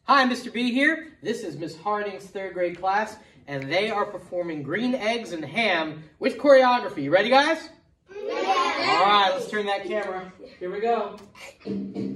Hi, Mr. B here. This is Miss Harding's third grade class, and they are performing green eggs and ham with choreography. You ready, guys? Yeah. All right, let's turn that camera. Here we go.